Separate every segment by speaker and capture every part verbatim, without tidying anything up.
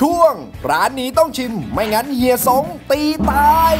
Speaker 1: ช่วงร้านนี้ต้องชิมไม่งั้นเฮียสงตีตาย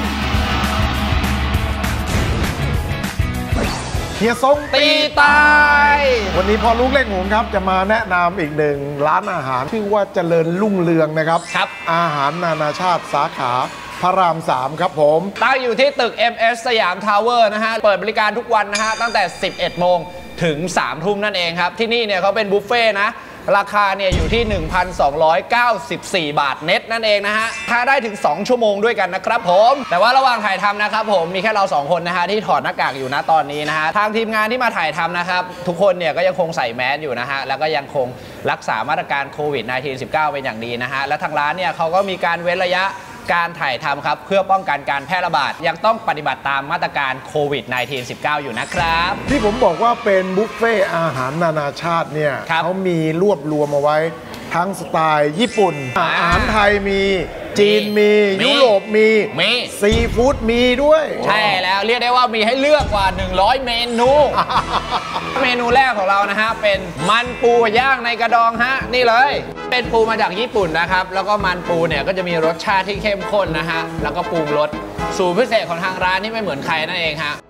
Speaker 2: เฮียสงตีตายวันนี้พอลูกเล่นผมครับจะมาแนะนำอีกหนึ่งร้านอาหารชื่อว่าเจริญรุ่งเรืองนะครับครับอาหารนานาชาติสาขาพระรามสามครับผม
Speaker 3: ตั้งอยู่ที่ตึก เอ็ม เอส สยามทาวเวอร์นะฮะเปิดบริการทุกวันนะฮะตั้งแต่ สิบเอ็ดโมงถึง สามทุ่มนั่นเองครับที่นี่เนี่ยเขาเป็นบุฟเฟ่นะราคาเนี่ยอยู่ที่ หนึ่งพันสองร้อยเก้าสิบสี่ บาทเน็ตนั่นเองนะฮะทานได้ถึงสองชั่วโมงด้วยกันนะครับผมแต่ว่าระหว่างถ่ายทำนะครับผมมีแค่เราสองคนนะฮะที่ถอดหน้ากากอยู่นะตอนนี้นะฮะทางทีมงานที่มาถ่ายทำนะครับทุกคนเนี่ยก็ยังคงใส่แมสอยู่นะฮะแล้วก็ยังคงรักษามาตรการโควิด สิบเก้า เป็นอย่างดีนะฮะและทางร้านเนี่ยเขาก็มีการเว้นระยะการถ่ายทำครับเพื่อป้องกันการแพร่ระบาดยังต้องปฏิบัติตามมาตรการโควิด สิบเก้า อยู่นะครับ
Speaker 2: ที่ผมบอกว่าเป็นบุฟเฟ่อาหารนานาชาติเนี่ยเขามีรวบรวมเอาไว้ทั้งสไตล์ญี่ปุ่นอาหารไทยมีจีนมียุโรปมีมีซีฟู้ดมีด้วย
Speaker 3: ใช่แล้วเรียกได้ว่ามีให้เลือกกว่าหนึ่งร้อยเมนูเมนูแรกของเรานะฮะเป็นมันปูย่างในกระดองฮะนี่เลยเป็นปูมาจากญี่ปุ่นนะครับแล้วก็มันปูเนี่ยก็จะมีรสชาติที่เข้มข้นนะฮะแล้วก็ปรุงรสสูตรพิเศษของทางร้านที่ไม่เหมือนใครนั่นเองฮะ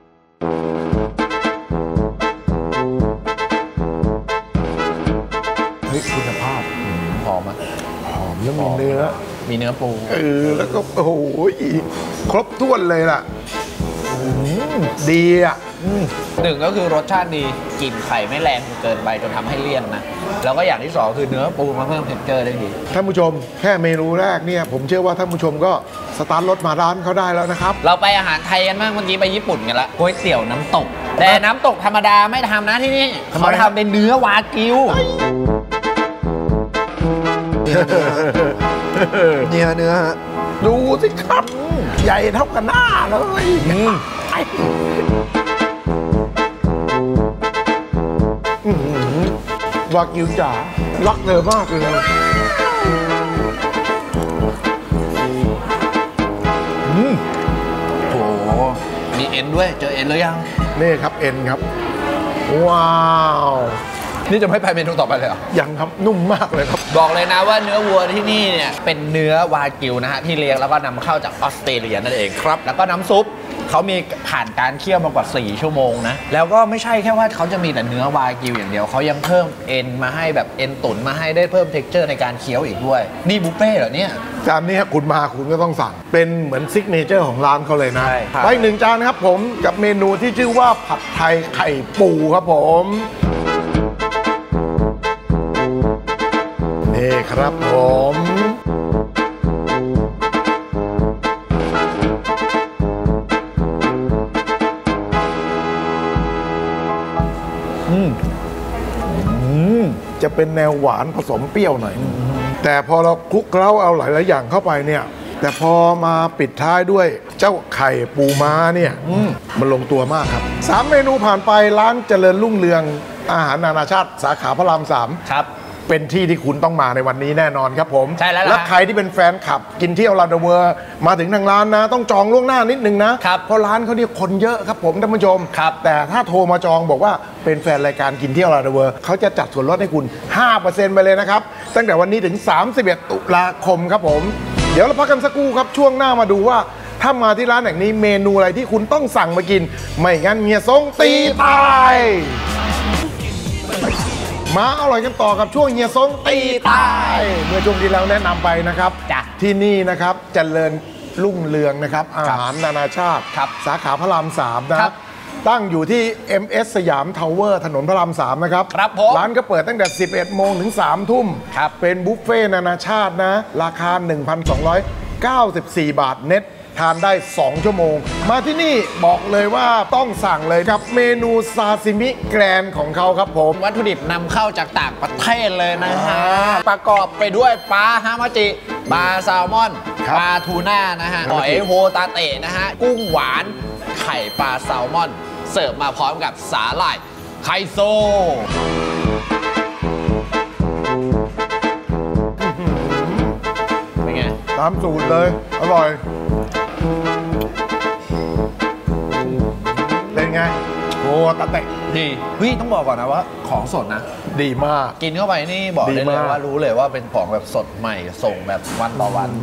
Speaker 2: เฮ้ยคุณภาพ
Speaker 3: หอมอ่ะ
Speaker 2: หอมแล้วมีเนื้อ
Speaker 3: มีเนื้อปู
Speaker 2: เออแล้วก็โอ้โหครบถ้วนเลยล่ะดีอ่ะ
Speaker 3: หนึ่งก็คือรสชาติดีกลิ่นไข่ไม่แรงเกินไปจนทำให้เลี่ยนนะแล้วก็อย่างที่สองคือเนื้อปูมาเพิ่มเท็กเจอร์ได้ดี
Speaker 2: ท่านผู้ชมแค่เมนูแรกเนี่ยผมเชื่อว่าท่านผู้ชมก็สตาร์ทรถมาร้านเขาได้แล้วนะครับ
Speaker 3: เราไปอาหารไทยกันบ้างเมื่อกี้ไปญี่ปุ่นกันละก๋วยเตี๋ยวน้ำตกแต่น้ำตกธรรมดาไม่ทำนะที่นี่เขาทำเป็นเนื้อวากิว
Speaker 2: เนี่ยเนื้อดูสิครับใหญ่เท่ากันหน้าเลยวากิวจ๋ารักเธอมากเลย
Speaker 3: อืมโหมีเอ็นด้วยเจอเอ็นหรือยัง
Speaker 2: นี่ครับเอ็นครับว้าว
Speaker 3: นี่จะไม่ไปเมนูต่อไปเลยเหรอ
Speaker 2: ยังครับนุ่มมากเลยครับ
Speaker 3: บอกเลยนะว่าเนื้อวัวที่นี่เนี่ยเป็นเนื้อวากิวนะฮะที่เลี้ยงแล้วก็นำเข้าจากออสเตรเลียนั่นเองครับแล้วก็น้ำซุปเขามีผ่านการเคี่ยวมากว่าสี่ชั่วโมงนะแล้วก็ไม่ใช่แค่ว่าเขาจะมีแต่เนื้อวากิวอย่างเดียวเขายังเพิ่มเอ็นมาให้แบบเอ็นตุ๋นมาให้ได้เพิ่มเท็กเจอร์ในการเคี้ยวอีกด้วยนี่บุฟเฟ่เหรอเนี่ย
Speaker 2: จานนี้คุณมาคุณก็ต้องสั่งเป็นเหมือนซิกเนเจอร์ของร้านเขาเลยนะไปหนึ่งจานครับผมกับเมนูที่ชื่อว่าผัดไทยไข่ปูครับผมนี่ครับผมอืมอืมจะเป็นแนวหวานผสมเปรี้ยวหน่อยแต่พอเราคลุกเคล้าเอาหลายๆอย่างเข้าไปเนี่ยแต่พอมาปิดท้ายด้วยเจ้าไข่ปูม้าเนี่ยมันลงตัวมากครับสามเมนูผ่านไปร้านเจริญรุ่งเรืองอาหารนานาชาติสาขาพระรามสาม
Speaker 3: ครับ
Speaker 2: เป็นที่ที่คุณต้องมาในวันนี้แน่นอนครับผม
Speaker 3: ใช่แล้ว
Speaker 2: และใครที่เป็นแฟนคลับกินเที่ยวลาเดเวอร์มาถึงทางร้านนะต้องจองล่วงหน้านิดนึงนะเพราะร้านเขาเนี่ยคนเยอะครับผมท่านผู้ชมแต่ถ้าโทรมาจองบอกว่าเป็นแฟนรายการกินเที่ยวลาเดเวอร์เขาจะจัดส่วนลดให้คุณ ห้าเปอร์เซ็นต์ ไปเลยนะครับตั้งแต่วันนี้ถึงสามสิบเอ็ดตุลาคมครับผมเดี๋ยวเราพักกันสักครู่ครับช่วงหน้ามาดูว่าถ้ามาที่ร้านแห่งนี้เมนูอะไรที่คุณต้องสั่งมากินไม่งั้นเฮียสงตีตายมาอร่อยกันต่อกับช่วงเฮียสงตีตายเมื่อช่วงที่แล้วแนะนำไปนะครับที่นี่นะครับเจริญรุ่งเรืองนะครับอาหารนานาชาติสาขาพระรามสามนะครับตั้งอยู่ที่ เอ็ม เอส สยามทาวเวอร์ถนนพระรามสามนะครับร้านก็เปิดตั้งแต่ สิบเอ็ดโมงถึง สามทุ่มเป็นบุฟเฟ่นานาชาตินะราคา หนึ่งพันสองร้อยเก้าสิบสี่ บาทเน็ตทานได้สองชั่วโมงมาที่นี่บอกเลยว่าต้องสั่งเลยครับเมนูซาซิมิแกรนของเขาครับผม
Speaker 3: วัตถุดิบนำเข้าจากต่างประเทศเลยนะฮะประกอบไปด้วยปลาฮามาจิปลาแซลมอนปลาทูน่านะฮะหอยโฮตาเตะนะฮะกุ้งหวานไข่ปลาแซลมอนเสิร์ฟมาพร้อมกับสาหร่ายไคโซเป็นไง
Speaker 2: ตามสูตรเลยอร่อยเป็นไงโอ้ตะเตะ
Speaker 3: ดีเฮ้ยต้องบอกก่อนนะว่าของสดนะ
Speaker 2: ดีมาก
Speaker 3: กินเข้าไปนี่บอกได้เลยว่ารู้เลยว่าเป็นของแบบสดใหม่ส่งแบบวันต่อวัน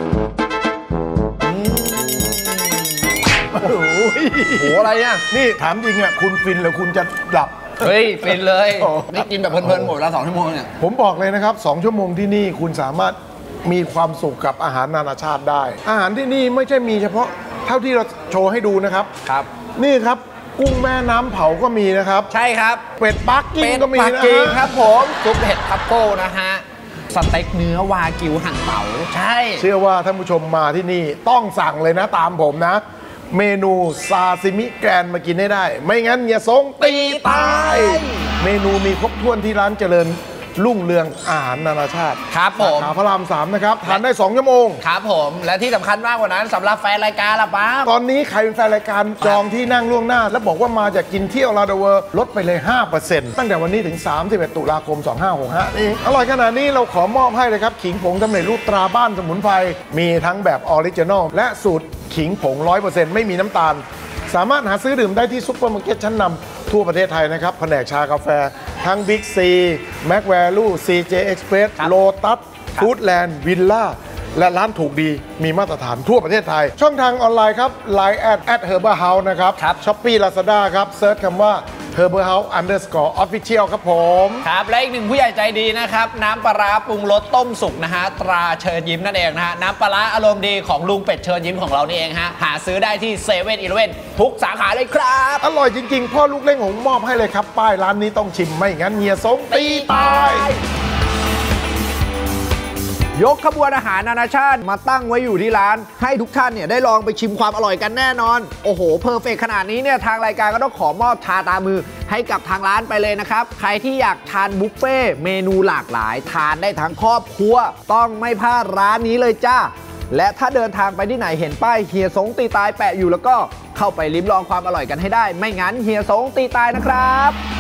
Speaker 2: โอ้โห
Speaker 3: อะไรเนี่ย
Speaker 2: นี่ถามจริงอ่ะคุณฟินหรือคุณจะหลับ
Speaker 3: เฮ้ยฟินเลยนี่กินแบบเพลินๆหมดเวลาสองชั่วโมงเนี่ย
Speaker 2: ผมบอกเลยนะครับสองชั่วโมงที่นี่คุณสามารถมีความสุขกับอาหารนานาชาติได้อาหารที่นี่ไม่ใช่มีเฉพาะเท่าที่เราโชว์ให้ดูนะครับ
Speaker 3: ครับ
Speaker 2: นี่ครับกุ้งแม่น้ำเผาก็มีนะครับ
Speaker 3: ใช่ครับ
Speaker 2: เป็ดปักกิ่งก็มีนะ
Speaker 3: ฮะครับผมซุปเห็ดทัฟเฟิลนะฮะสเต็กเนื้อวากิวหั่นเต๋าใช่
Speaker 2: เชื่อว่าท่านผู้ชมมาที่นี่ต้องสั่งเลยนะตามผมนะเมนูซาซิมิแกรนมากินให้ได้ไม่งั้นอย่าทรงตีตายเมนูมีครบถ้วนที่ร้านเจริญรุ่งเรืองอาหารนานาชาติ
Speaker 3: ครับผม
Speaker 2: สาขาพระรามสามนะครับทานได้สองชั่วโมง
Speaker 3: ครับผมและที่สำคัญมากกว่านั้นสำหรับแฟนรายการล่ะป้า
Speaker 2: ตอนนี้ใครเป็นแฟนรายการจองที่นั่งล่วงหน้าแล้วบอกว่ามาจากกินเที่ยวลาเดเวอร์ลดไปเลย ห้าเปอร์เซ็นต์ ตั้งแต่วันนี้ถึงสามสิบเอ็ดตุลาคมสองพันห้าร้อยหกสิบห้าเองอร่อยขนาดนี้เราขอมอบให้เลยครับขิงผงสำเร็จรูปตราบ้านสมุนไพรมีทั้งแบบออริจินอลและสูตรขิงผง ร้อยเปอร์เซ็นต์ ไม่มีน้ำตาลสามารถหาซื้อดื่มได้ที่ซุปเปอร์มาร์เก็ตชั้นนำทั่วประเทศไทยนะครับแผนกชากาแฟทั้ง Big C, Mac Value, ซี เจ Express, Lotus, Foodland, Villa และร้านถูกดีมีมาตรฐานทั่วประเทศไทยช่องทางออนไลน์ครับ ไลน์ แอท แอท เฮอร์เบอร์เฮาส์ นะครับ Shopee Lazada ครับเซิร์ชคำว่า Herbalhouse underscore official ครับผม
Speaker 3: ครับและอีกหนึ่งผู้ใหญ่ใจดีนะครับน้ำปลาร้าปรุงรสต้มสุกนะฮะตราเชิญยิ้มนั่นเองนะฮะน้ำปลาร้าอารมณ์ดีของลุงเป็ดเชิญยิ้มของเรานี่เองฮะหาซื้อได้ที่เซเว่นอีเลฟเว่นทุกสาขาเลยครับ
Speaker 2: อร่อยจริงๆพ่อลูกเล่งของมอบให้เลยครับป้ายร้านนี้ต้องชิมไม่งั้นเฮียสงตีตาย
Speaker 3: ยกขบวนอาหารนานาชาติมาตั้งไว้อยู่ที่ร้านให้ทุกท่านเนี่ยได้ลองไปชิมความอร่อยกันแน่นอนโอ้โหเพอร์เฟกต์ขนาดนี้เนี่ยทางรายการก็ต้องขอมอบชาตามือให้กับทางร้านไปเลยนะครับใครที่อยากทานบุฟเฟ่เมนูหลากหลายทานได้ทั้งครอบครัวต้องไม่พลาดร้านนี้เลยจ้าและถ้าเดินทางไปที่ไหนเห็นป้ายเฮียสงตีตายแปะอยู่แล้วก็เข้าไปลิ้มลองความอร่อยกันให้ได้ไม่งั้นเฮียสงตีตายนะครับ